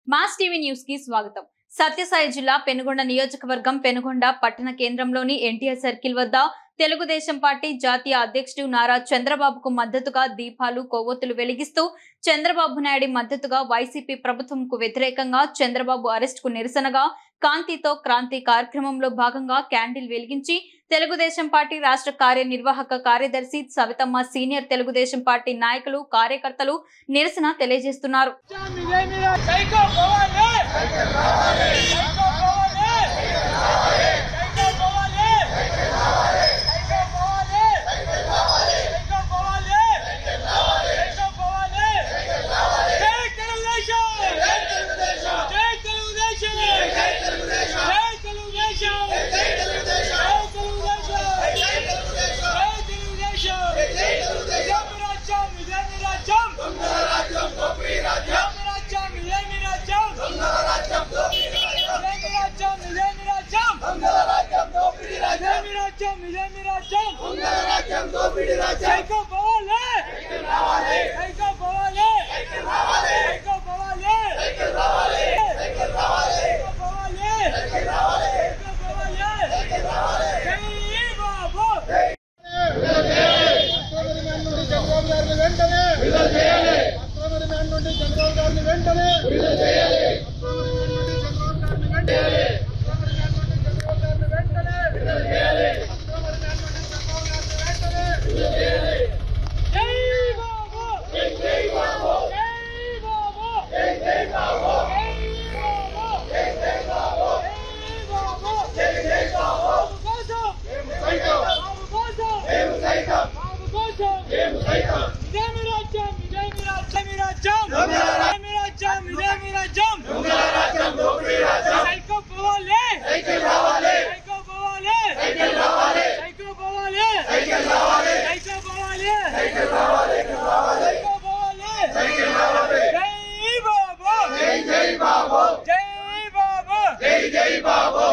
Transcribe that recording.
Mass TV news కి స్వాగతం। సత్యసాయి జిల్లా పెనుగొండ నియోజకవర్గం పెనుగొండ పట్టణ కేంద్రంలోని ఎన్టీఆర్ సర్కిల్ వద్ద తెలుగుదేశం పార్టీ జాతీయ అధ్యక్షుడు నారా చంద్రబాబుకు మద్దతుగా దీపాలు కొవ్వొత్తులు వెలిగిస్తూ చంద్రబాబు నాయుడు మద్దతుగా వైసీపీ ప్రభుత్వంకు వ్యతిరేకంగా చంద్రబాబు అరెస్ట్ కు నిరసనగా కాంతితో క్రాంతి కార్యక్రమంలో భాగంగా క్యాండిల్ వెలిగించి తెలుగుదేశం పార్టీ రాష్ట్ర కార్యనిర్వాహక కార్యదర్శి సవితమ్మ సీనియర్ తెలుగుదేశం పార్టీ నాయకులు కార్యకర్తలు నిరసన తెలియజేస్తున్నారు। जय बाबू।